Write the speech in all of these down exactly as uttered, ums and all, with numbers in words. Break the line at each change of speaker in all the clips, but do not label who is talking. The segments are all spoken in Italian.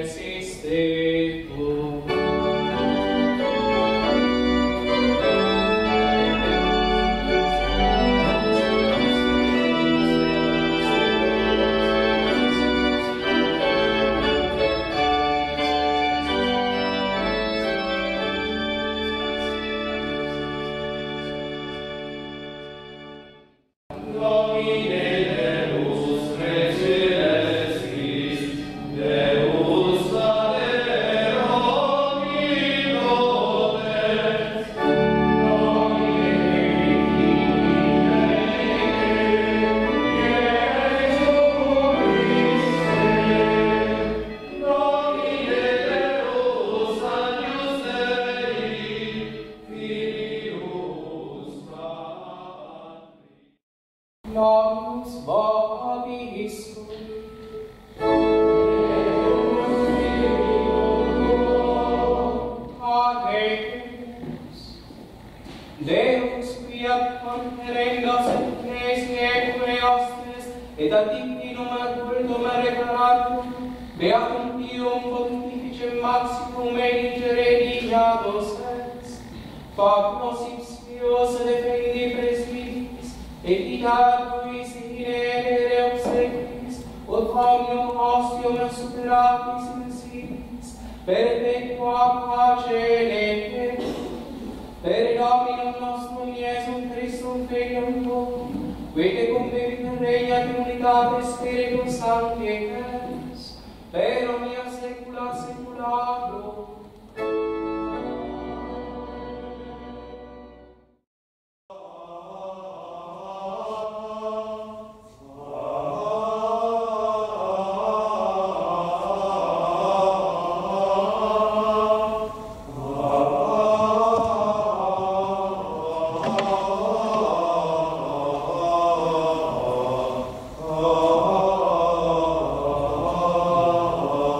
Oh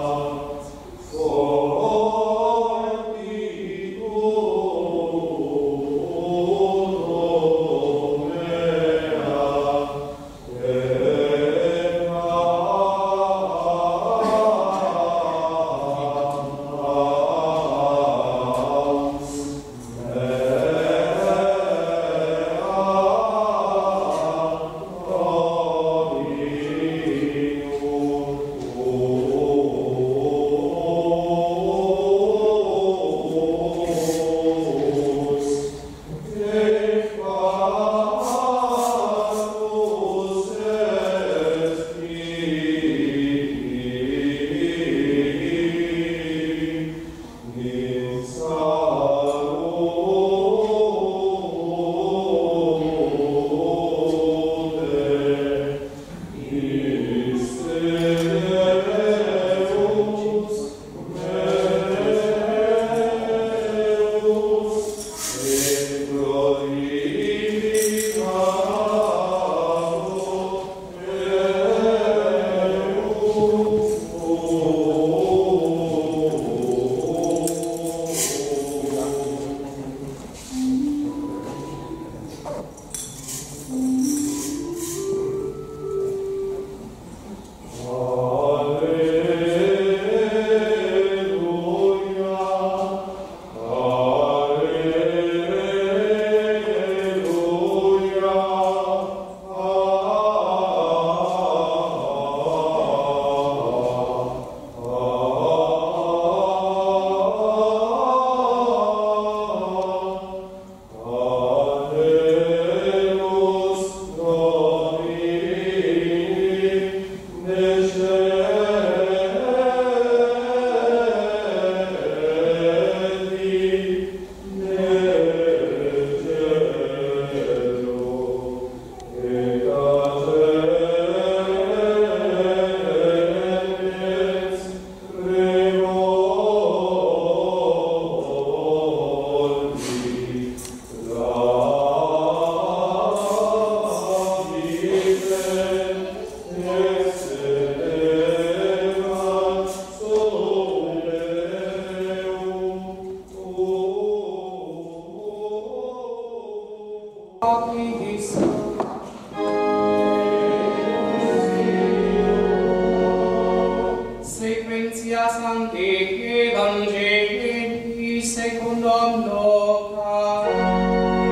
Ecclesia Sancti Evangelii secundum Luca.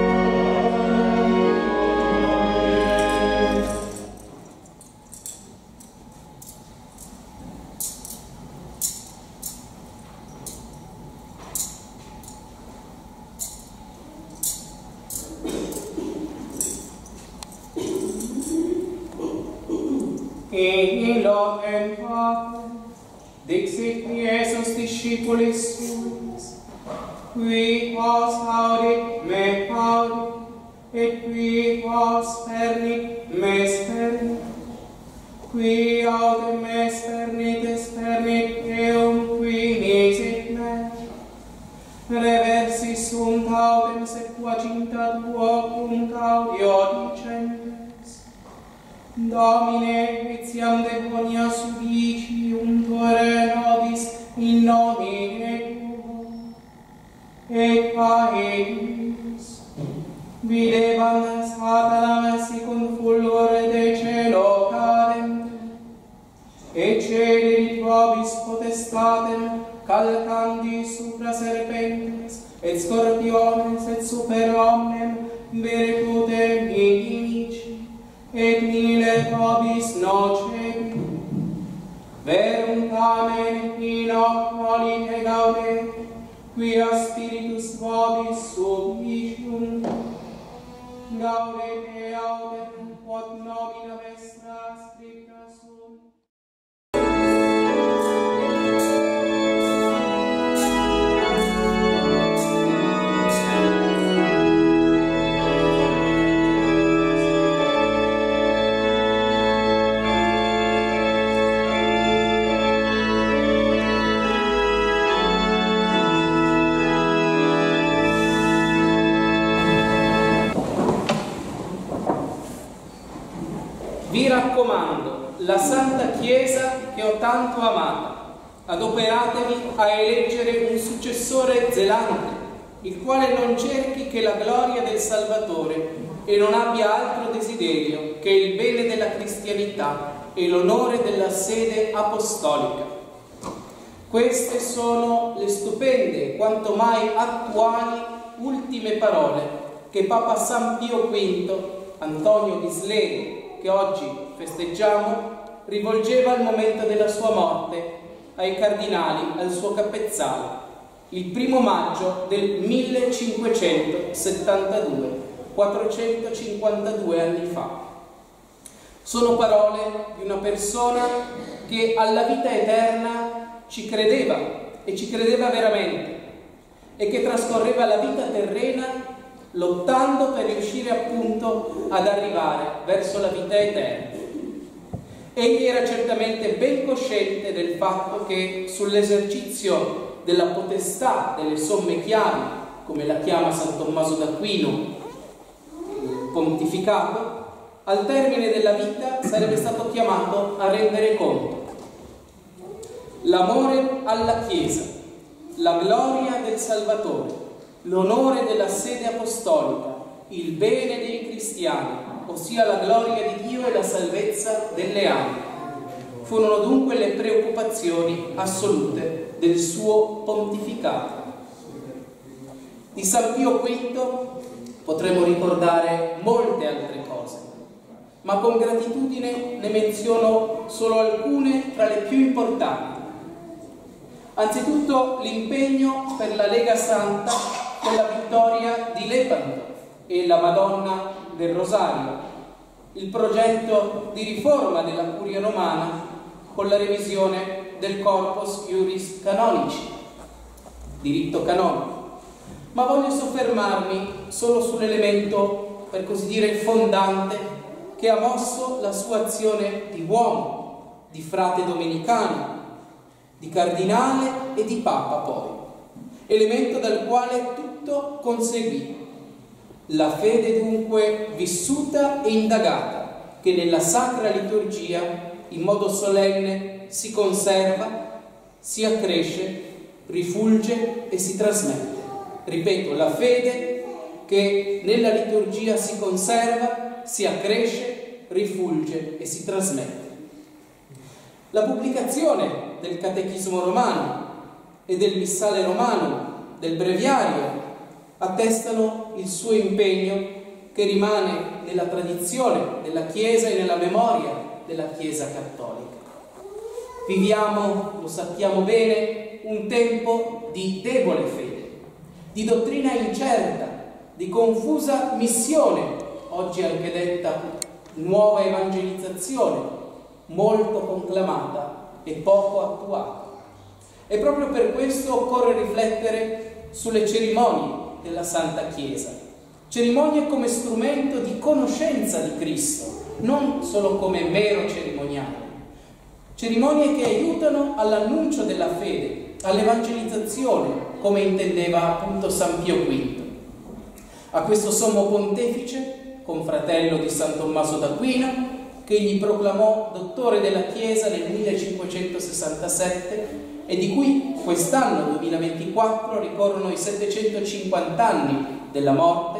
Illo empate, dixit Iesus discipulis suis, qui vos audit me audit, et qui vos spernit me spernit, qui autem me spernit spernit eum qui misit me, reversi sunt autem sequacinta tuo cum gaudio dicentes, Domine, etiam deponia sudiciuntore nobis in nomine Tuo, et paedis, videbam Satanam sicunt fulgore de celo cadente, et cederit vobis potestatem calcandi supra serpentes, et scorpiones, et super omnem virtutem inimici, et nihile vobis nocebi, verum tamen in hoc qualite gaudet, quia spiritus vobis subicium, gaudet e autem, quod nomina vestra scripta sunt. Vi raccomando, la Santa Chiesa che ho tanto amata, adoperatevi a eleggere un successore zelante, il quale non cerchi che la gloria del Salvatore e non abbia altro desiderio che il bene della cristianità e l'onore della sede apostolica. Queste sono le stupende, quanto mai attuali, ultime parole che Papa San Pio quinto, Antonio Ghisleni, che oggi festeggiamo, rivolgeva al momento della sua morte ai cardinali al suo capezzale, il primo maggio del millecinquecentosettantadue, quattrocentocinquantadue anni fa. Sono parole di una persona che alla vita eterna ci credeva e ci credeva veramente e che trascorreva la vita terrena lottando per riuscire appunto ad arrivare verso la vita eterna. Egli era certamente ben cosciente del fatto che sull'esercizio della potestà delle somme chiavi, come la chiama San Tommaso d'Aquino, il pontificato, al termine della vita sarebbe stato chiamato a rendere conto. L'amore alla Chiesa, la gloria del Salvatore, l'onore della sede apostolica, il bene dei cristiani, ossia la gloria di Dio e la salvezza delle anime. Furono dunque le preoccupazioni assolute del suo pontificato. Di San Pio quinto potremmo ricordare molte altre cose, ma con gratitudine ne menziono solo alcune tra le più importanti. Anzitutto l'impegno per la Lega Santa con la vittoria di Lepanto e la Madonna del Rosario, il progetto di riforma della Curia Romana con la revisione del Corpus Iuris Canonici, diritto canonico. Ma voglio soffermarmi solo sull'elemento, per così dire, fondante che ha mosso la sua azione di uomo, di frate domenicano, di cardinale e di papa poi, elemento dal quale tutto conseguì. La fede dunque vissuta e indagata, che nella sacra liturgia in modo solenne si conserva, si accresce, rifulge e si trasmette. Ripeto, la fede che nella liturgia si conserva, si accresce, rifulge e si trasmette. La pubblicazione del Catechismo romano e del Missale romano, del Breviario, attestano il suo impegno che rimane nella tradizione della Chiesa e nella memoria della Chiesa cattolica. Viviamo, lo sappiamo bene, un tempo di debole fede, di dottrina incerta, di confusa missione, oggi anche detta nuova evangelizzazione, molto conclamata e poco attuata. E proprio per questo occorre riflettere sulle cerimonie della Santa Chiesa, cerimonie come strumento di conoscenza di Cristo, non solo come mero cerimoniale, cerimonie che aiutano all'annuncio della fede, all'evangelizzazione, come intendeva appunto San Pio quinto. A questo sommo pontefice, confratello di San Tommaso d'Aquino, che gli proclamò dottore della Chiesa nel millecinquecentosessantasette e di cui quest'anno duemilaventiquattro ricorrono i settecentocinquanta anni della morte,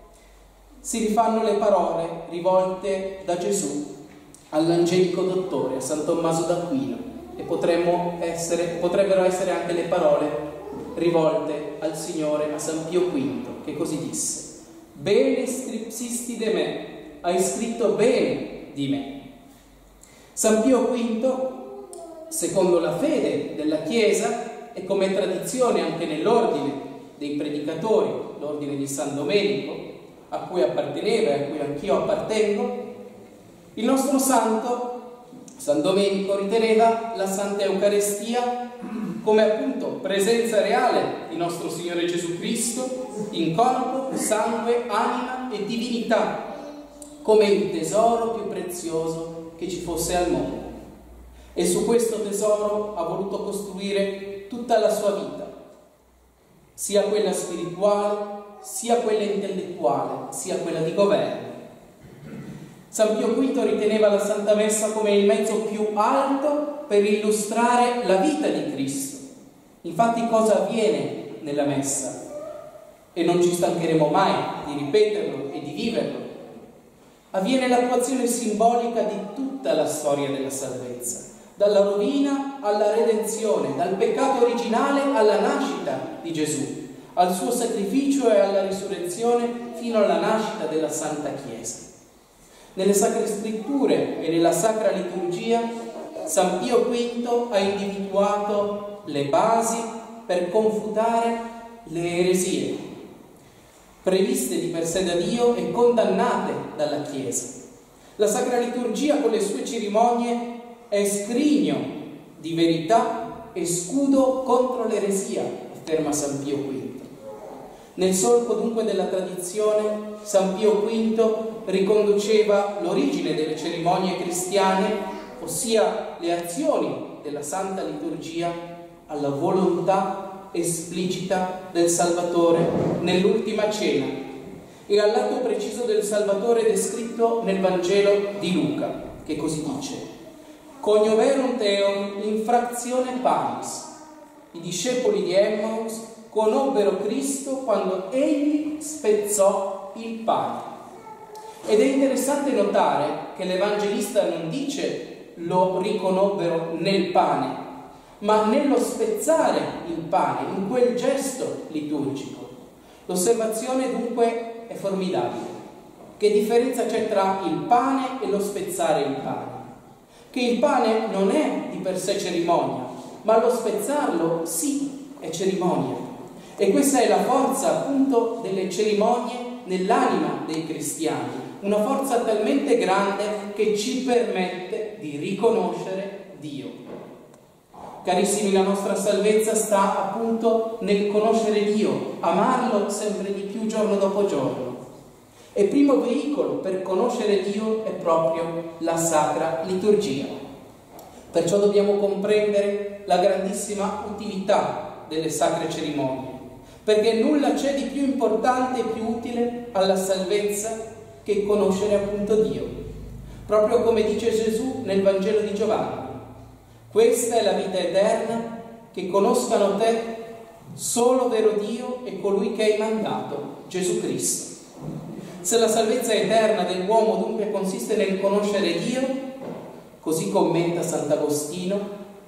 si rifanno le parole rivolte da Gesù all'angelico dottore, a San Tommaso d'Aquino, e potremmo essere, potrebbero essere anche le parole rivolte al Signore, a San Pio quinto, che così disse: «Bene scripsisti de me, hai scritto bene di me». San Pio quinto, secondo la fede della Chiesa e come tradizione anche nell'ordine dei predicatori, l'ordine di San Domenico, a cui apparteneva e a cui anch'io appartengo, il nostro santo, San Domenico, riteneva la Santa Eucaristia come appunto presenza reale di nostro Signore Gesù Cristo in corpo, sangue, anima e divinità, come il tesoro più prezioso che ci fosse al mondo. E su questo tesoro ha voluto costruire tutta la sua vita, sia quella spirituale, sia quella intellettuale, sia quella di governo. San Pio quinto riteneva la Santa Messa come il mezzo più alto per illustrare la vita di Cristo. Infatti cosa avviene nella Messa? E non ci stancheremo mai di ripeterlo e di viverlo. Avviene l'attuazione simbolica di tutta la storia della salvezza, dalla rovina alla redenzione, dal peccato originale alla nascita di Gesù, al suo sacrificio e alla risurrezione fino alla nascita della Santa Chiesa. Nelle Sacre Scritture e nella Sacra Liturgia San Pio quinto ha individuato le basi per confutare le eresie, previste di per sé da Dio e condannate dalla Chiesa. La Sacra Liturgia con le sue cerimonie è scrigno di verità e scudo contro l'eresia, afferma San Pio quinto. Nel solco dunque della tradizione, San Pio quinto riconduceva l'origine delle cerimonie cristiane, ossia le azioni della Santa Liturgia, alla volontà esplicita del Salvatore nell'ultima cena e all'atto preciso del Salvatore descritto nel Vangelo di Luca, che così dice: «Conioverunt eum in fractione panis». I discepoli di Emmaus conobbero Cristo quando egli spezzò il pane. Ed è interessante notare che l'Evangelista non dice lo riconobbero nel pane, ma nello spezzare il pane, in quel gesto liturgico. L'osservazione dunque è formidabile. Che differenza c'è tra il pane e lo spezzare il pane? Che il pane non è di per sé cerimonia, ma lo spezzarlo sì è cerimonia. E questa è la forza appunto delle cerimonie nell'anima dei cristiani, una forza talmente grande che ci permette di riconoscere Dio. Carissimi, la nostra salvezza sta appunto nel conoscere Dio, amarlo sempre di più giorno dopo giorno. E il primo veicolo per conoscere Dio è proprio la Sacra Liturgia. Perciò dobbiamo comprendere la grandissima utilità delle sacre cerimonie, perché nulla c'è di più importante e più utile alla salvezza che conoscere appunto Dio. Proprio come dice Gesù nel Vangelo di Giovanni: questa è la vita eterna, che conoscano te, solo vero Dio e colui che hai mandato, Gesù Cristo. Se la salvezza eterna dell'uomo dunque consiste nel conoscere Dio, così commenta Sant'Agostino,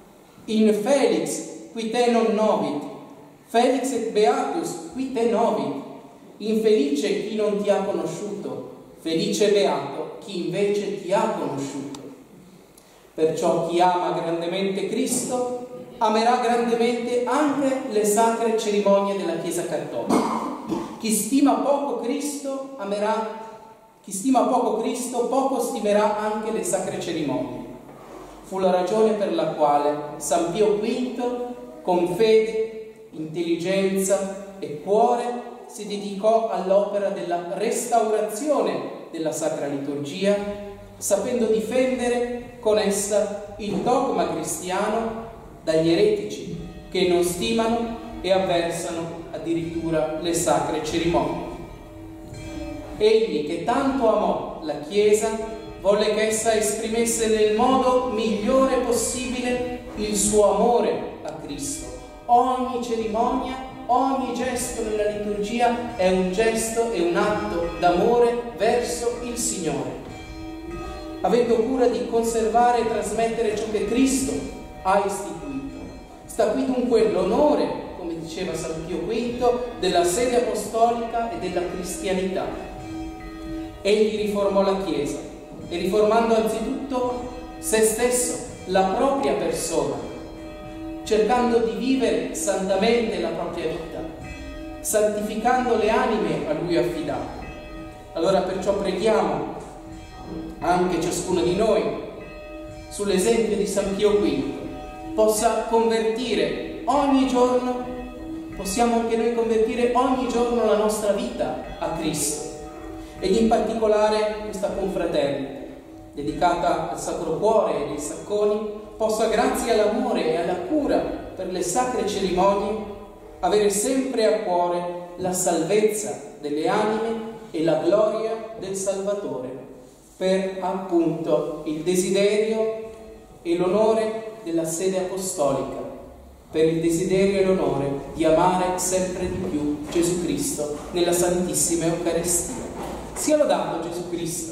In Felix qui te non novit, Felix et beatus qui te novit. Infelice chi non ti ha conosciuto, felice e beato chi invece ti ha conosciuto. Perciò chi ama grandemente Cristo amerà grandemente anche le sacre cerimonie della Chiesa Cattolica. Chi stima poco Cristo amerà, chi stima poco Cristo poco stimerà anche le sacre cerimonie. Fu la ragione per la quale San Pio quinto, con fede, intelligenza e cuore, si dedicò all'opera della restaurazione della Sacra Liturgia, sapendo difendere con essa il dogma cristiano dagli eretici che non stimano e avversano addirittura le sacre cerimonie. Egli, che tanto amò la Chiesa, volle che essa esprimesse nel modo migliore possibile il suo amore a Cristo. Ogni cerimonia, ogni gesto nella liturgia è un gesto e un atto d'amore verso il Signore, avendo cura di conservare e trasmettere ciò che Cristo ha istituito. Sta qui dunque l'onore, come diceva San Pio quinto, della sede apostolica e della cristianità. Egli riformò la Chiesa e riformando anzitutto se stesso, la propria persona, cercando di vivere santamente la propria vita, santificando le anime a Lui affidate. Allora perciò preghiamo anche ciascuno di noi, sull'esempio di San Pio quinto, possa convertire ogni giorno, possiamo anche noi convertire ogni giorno la nostra vita a Cristo, ed in particolare questa confraternita dedicata al Sacro Cuore e dei Sacconi possa, grazie all'amore e alla cura per le sacre cerimonie, avere sempre a cuore la salvezza delle anime e la gloria del Salvatore, per appunto il desiderio e l'onore della sede apostolica, per il desiderio e l'onore di amare sempre di più Gesù Cristo nella Santissima Eucaristia. Sia lodato Gesù Cristo.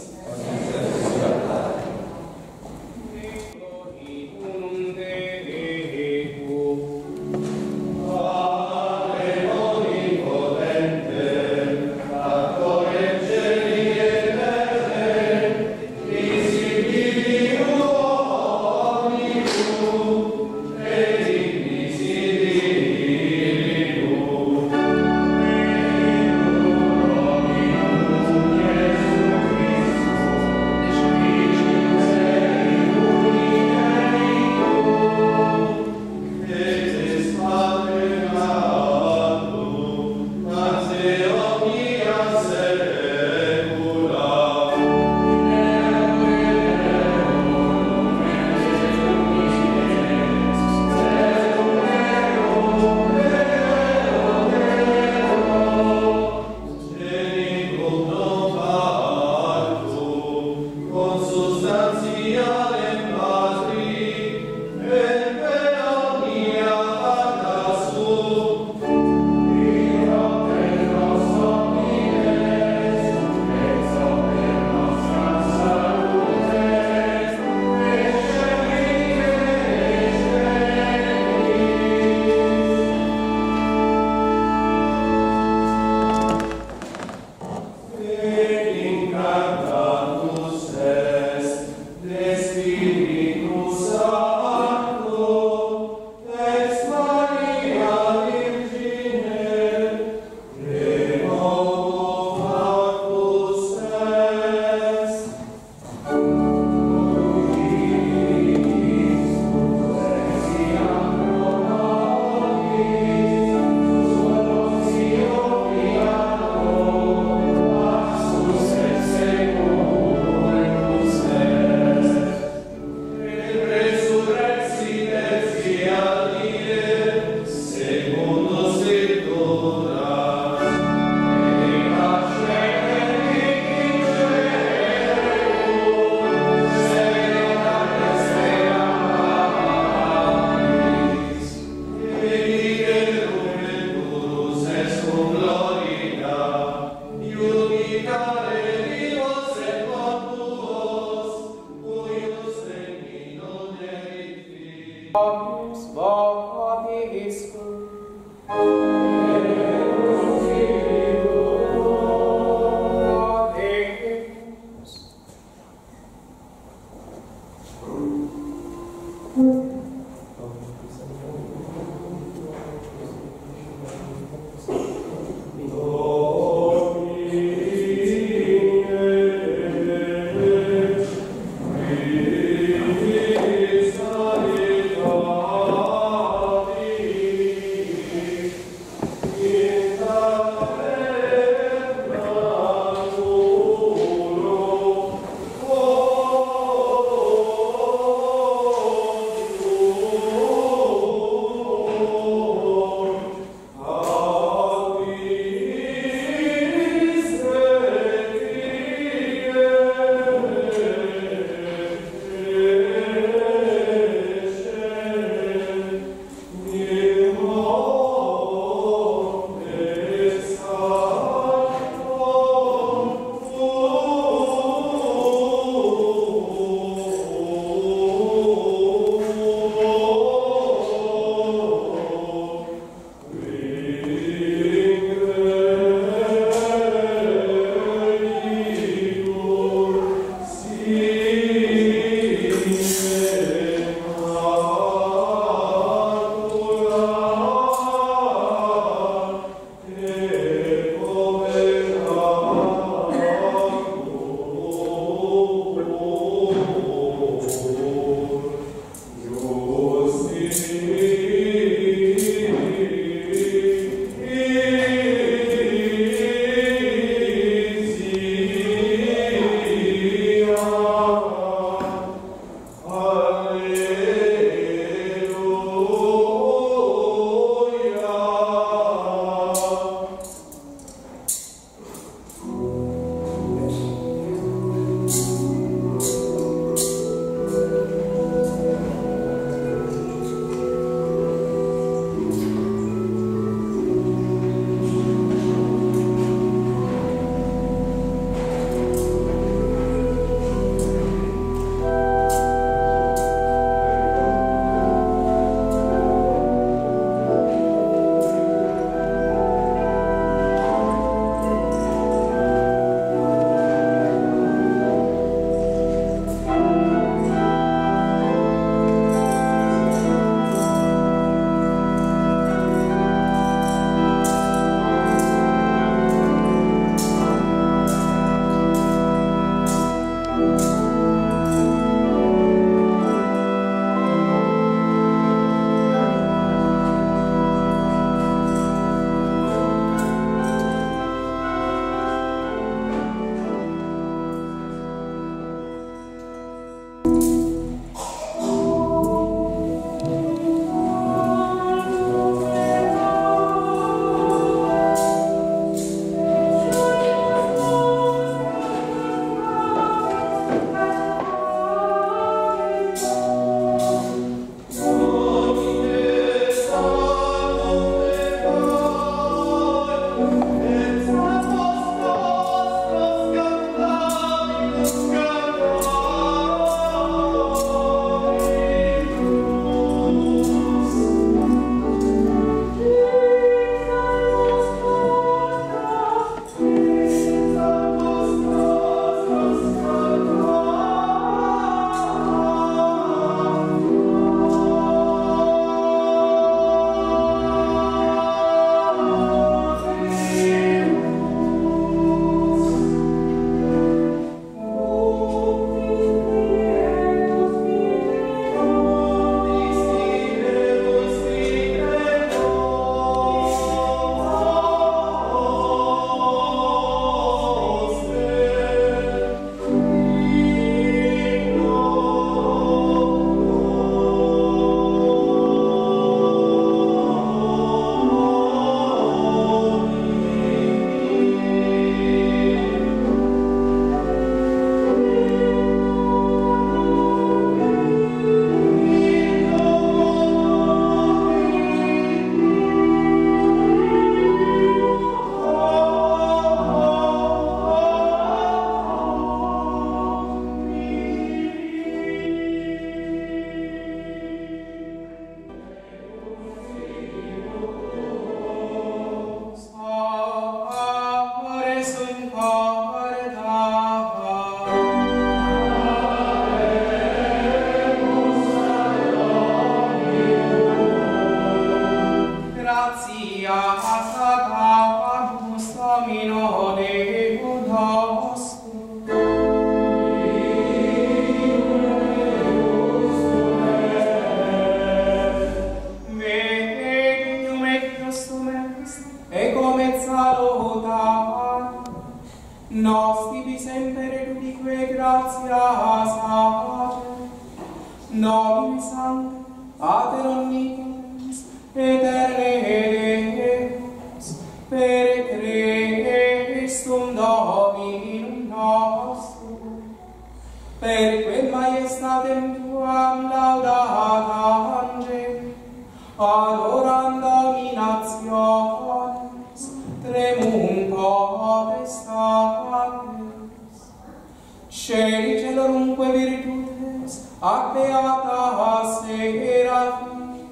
Nomine Sancte, Pater Omnipotens, Aeterne Deus, per Christum Dominum nostrum, per quel Maiestatem Tuam laudata Angeli, ad oram dominationes, tremum potestates, sceli celorumque virtutes, ac beata Serafim,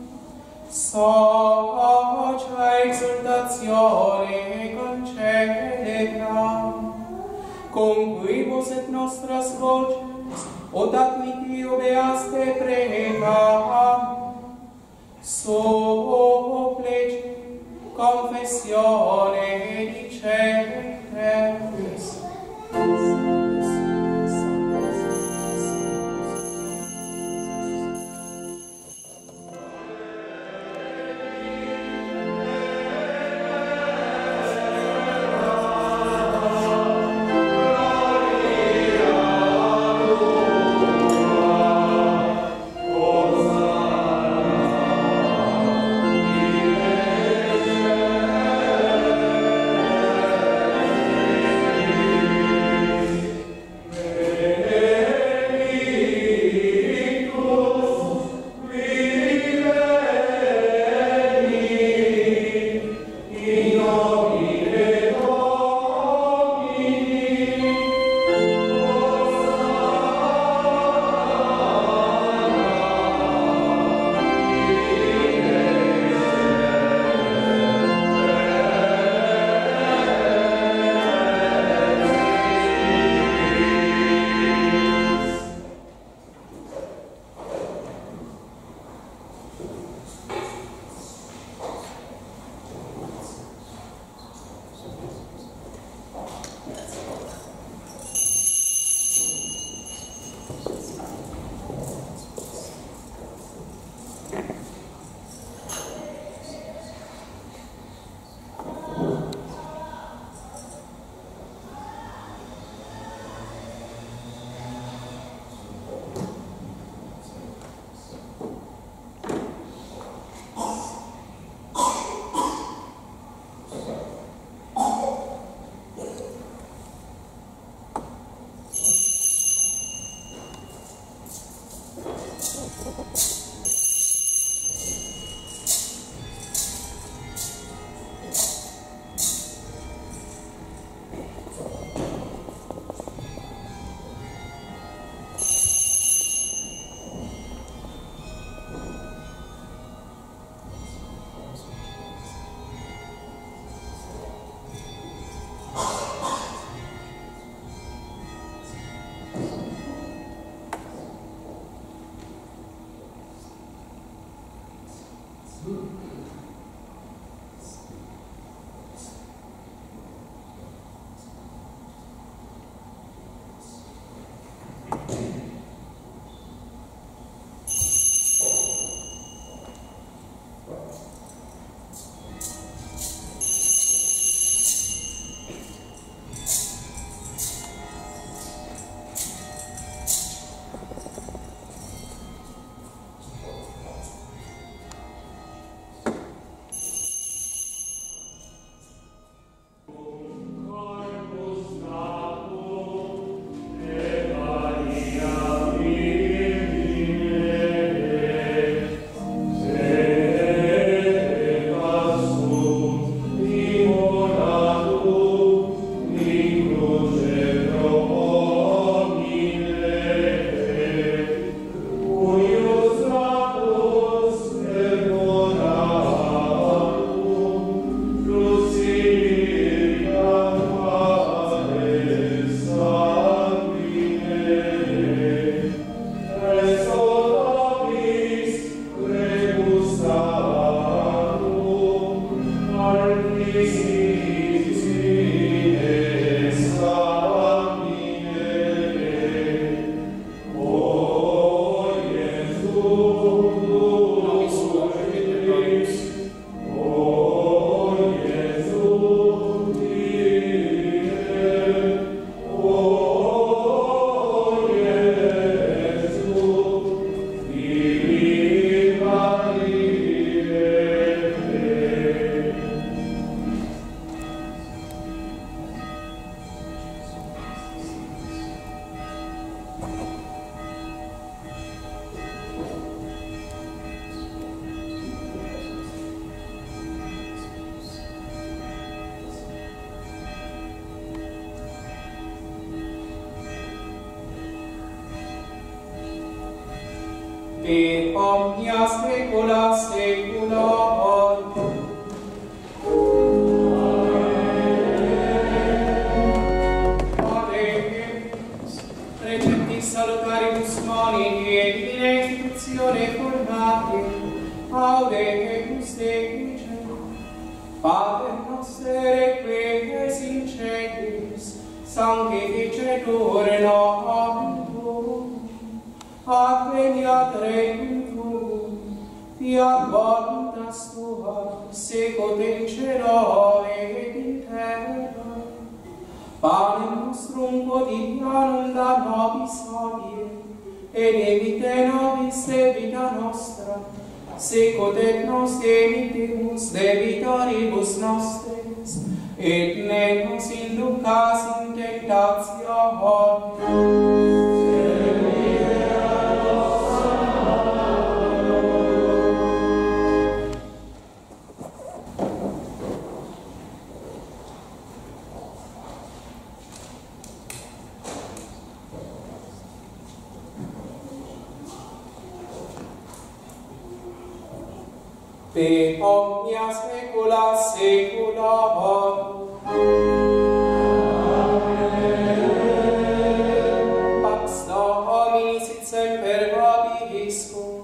socia exultatione concelebram, con quibus et nostras voces, od admittio beaste pregam, supplici confessione dicentes.
Oh
per omnia saecula saeculorum. Salutaribus moni et in institutione formati, audemus Deice. Pater noster, qui es in celis, sanctificetur nomen tuum, adveniat regnum tuum, fiat voluntas tua, sicut in cielo et in terra. Panem nostrum quotidianum da nobis hodie, et debite nobis debita nostra, sicut et nos debitemus debitoribus nostris, et ne nos inducas in tentationem, per omnia saecula saeculorum. Amen. Pax Domini sit semper vobiscum.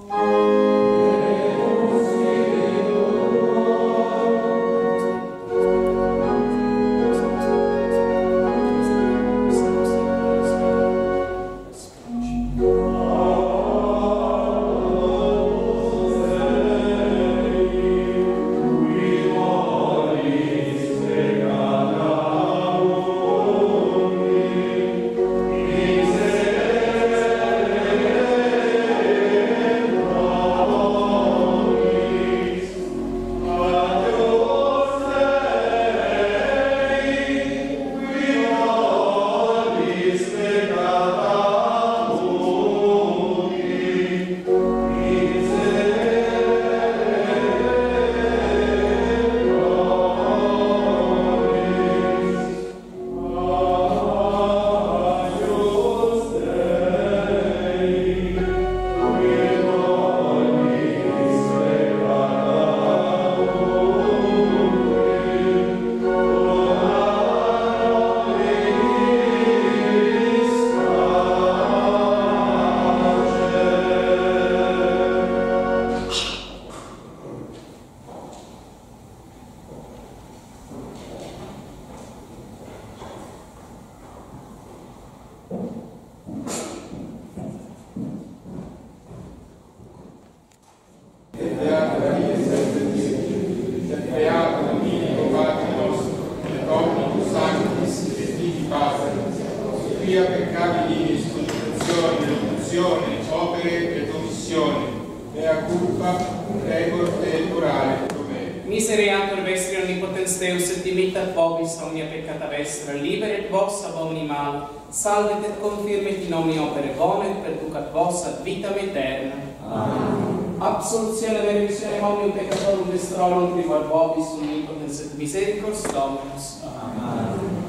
Misereatur vestri omnipotens Deus et dimittat vobis omnia peccata vestra, liberet vos ab omni mal, salvet et confirmet in omni opere bone, et perducat vos ad vitam aeterna. Amen. Absolutione e remissione omnium peccatorum vestrorum tribuat vobis omnipotens et misericors Dominus. Amen.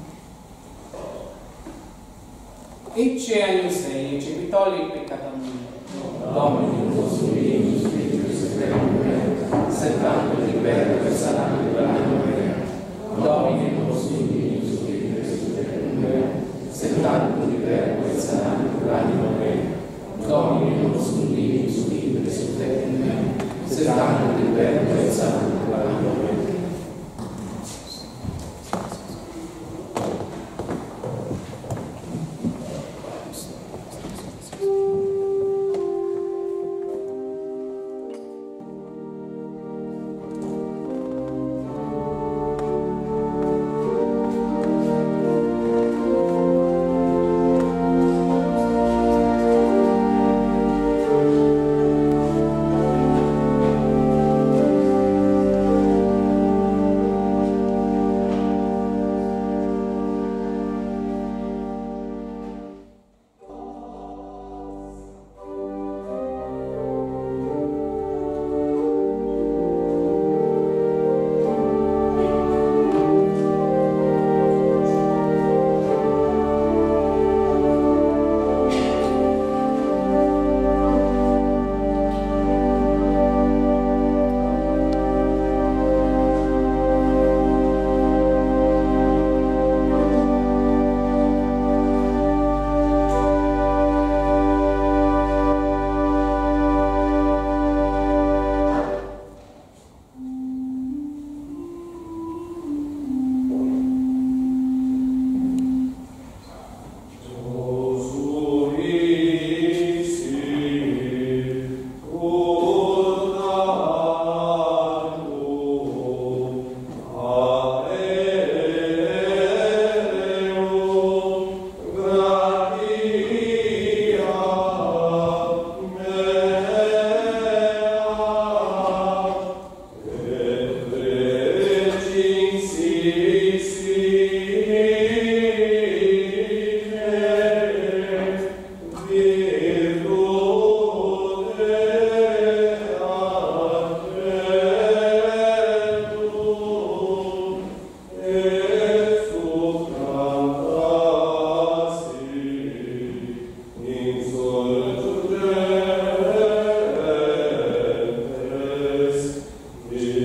Ecce agnus Dei, ecce vitoli peccata mia. Dominum nostrum Deus, Spiritus et settando liberto e sanando l'anima mea. Domine nostrum Deus, Spiritus et settando liberto e sanando l'anima mea. Domine nostrum Deus, Spiritus et settando liberto e sanando l'anima mea.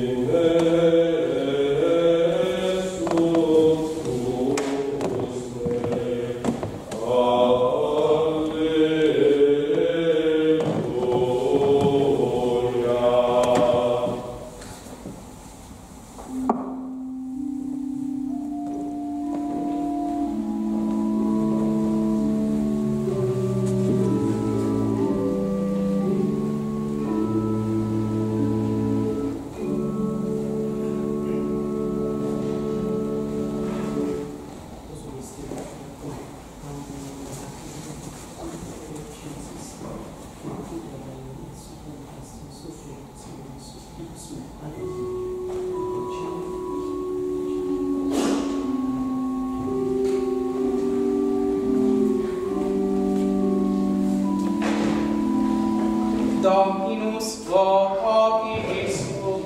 Dominus vobiscum.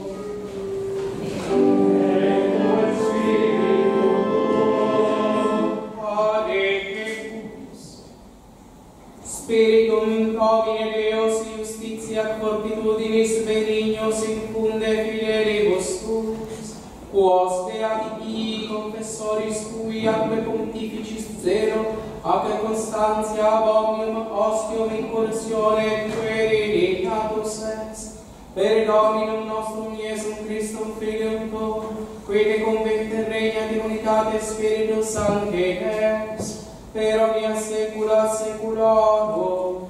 Et spiritu tuo.
Adequus. Spiritum Domine Deus justitia fortitudinis benignos infunde fidelibus tuis, quos beati confessoris tui atque pontificis zero, ac constantia omnium ostium incursione queriditatus est, per Dominum nostrum Iesum Christum Filium tuum, qui te convente regnat in unitate Spiritus Sancti Deus, per omnia saecula saeculorum.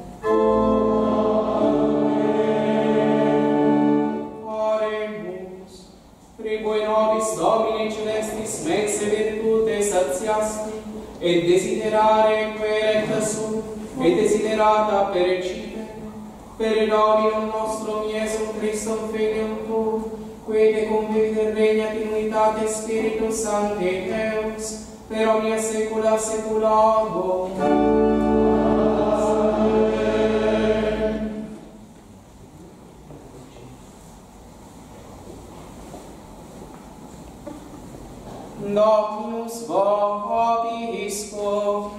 Oremus. Tribue nobis Domine celestis mense virtute satiasti, et desiderare querecta sum, et desiderata perecite, per Dominum nostrum Iesum Christum Filium tuum, qui te convivit regnat in unitate Spiritus Sancti Deus, per omnia saecula saeculorum. Dominus vobiscum.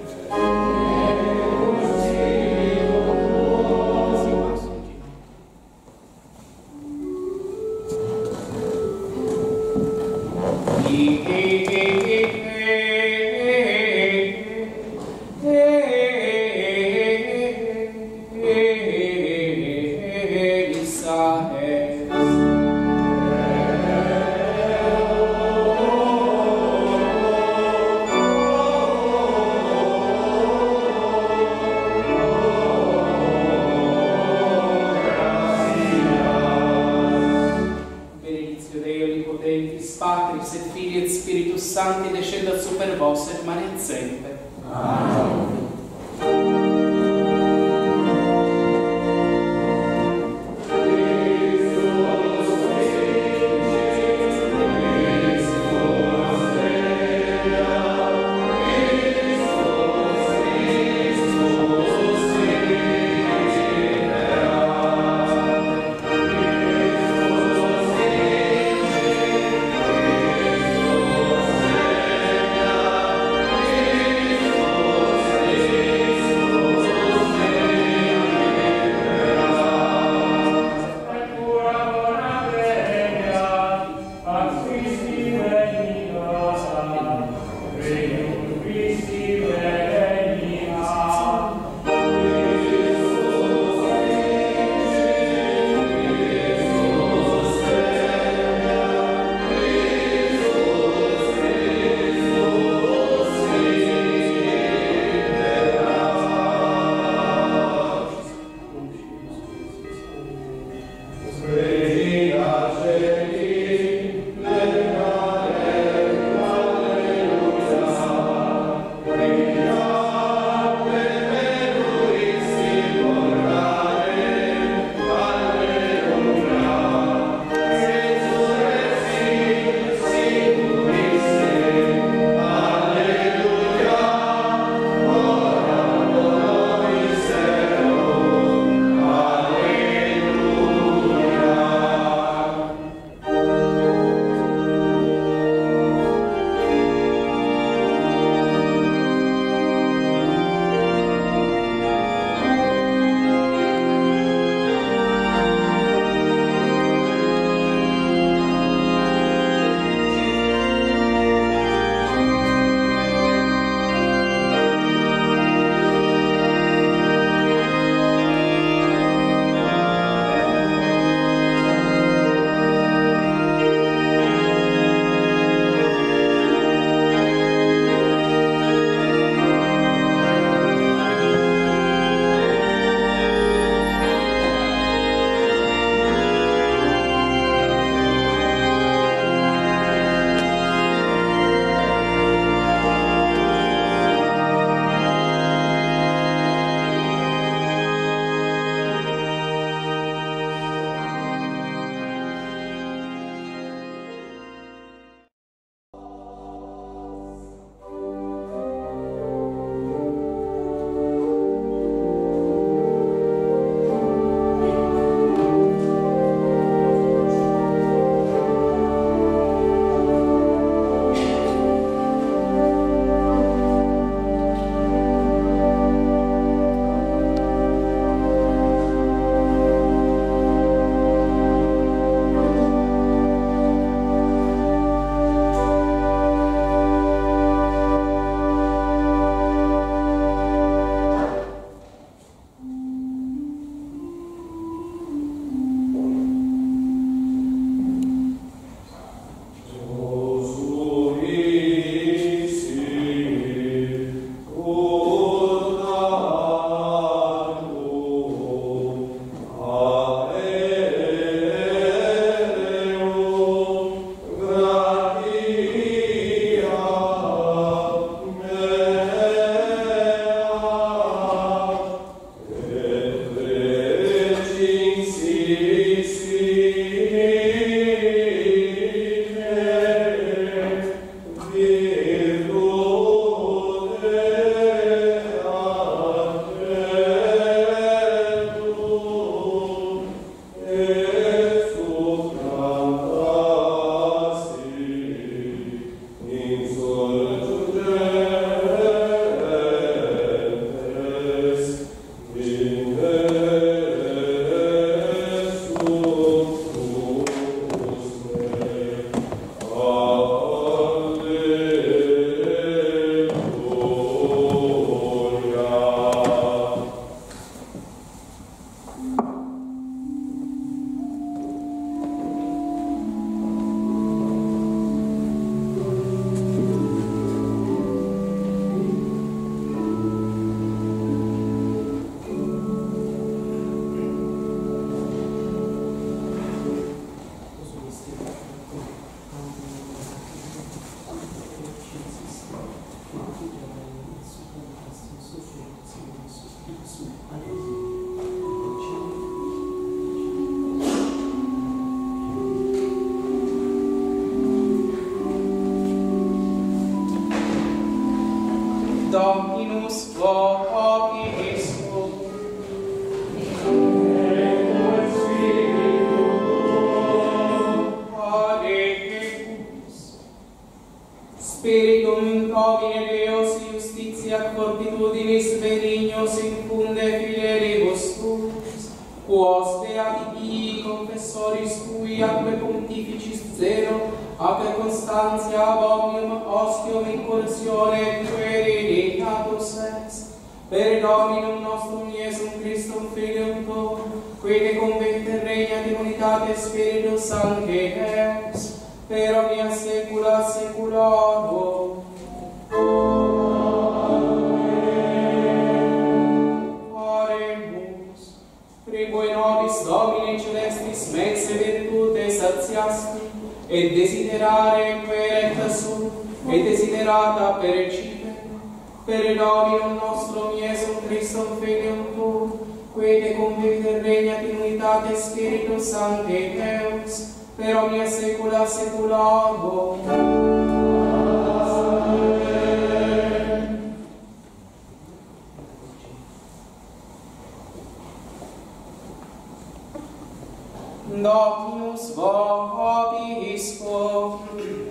Patris et Filii et Spiritus Sancti descendat super vos et manet semper. Amen.
Amen.
Spiritum Domine Deus Iustitia Fortitudinis benignos infunde fidelibus tuus, quos beati confessoris tui atque pontificis zelo, atque constantia ab omnium ostium incursione queriditatus est, per Dominum nostrum Iesum Christum Filium tuum, qui te convente regnat in unitate Spiritus Sancti Deus, per omnia saecula saeculorum. Oremus, pribue nobis Domine celestis mense virtute satiasti, et desiderare querecta sum, et desiderata perecipe, per Dominum nostrum Iesum Christum Filium tuum, qui te convivit regnat in unitate Spiritus Sancti Deus, per omnia saecula saeculorum. Amen. Dominus vobiscum.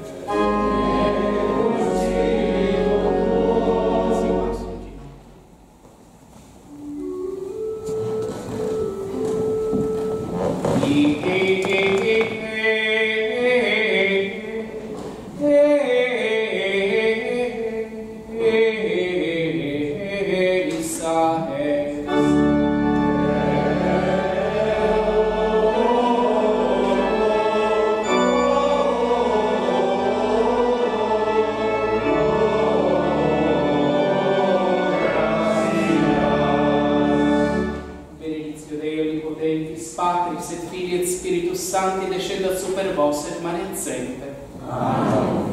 Patris et Filii et Spiritus Sancti descendat super vos et manet semper. Amen.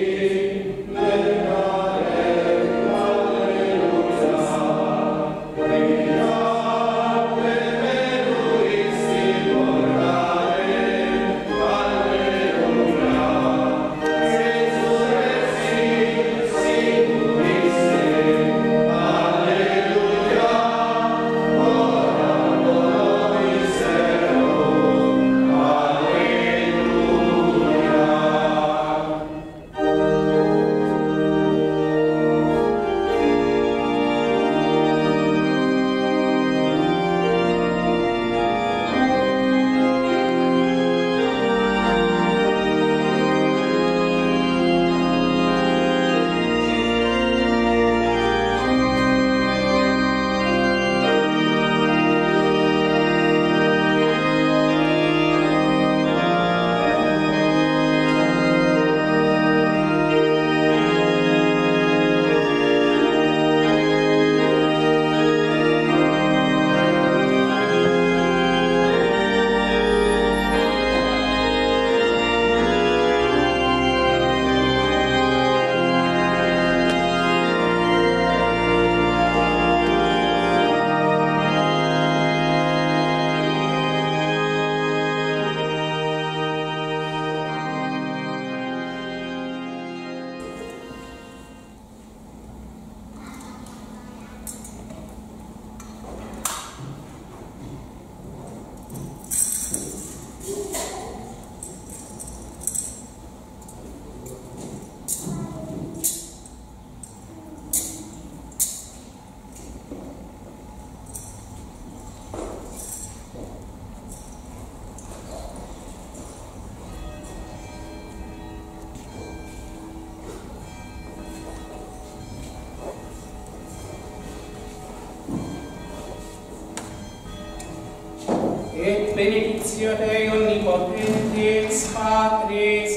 Alleluia.
benedictio Dei omnipotentis, Patris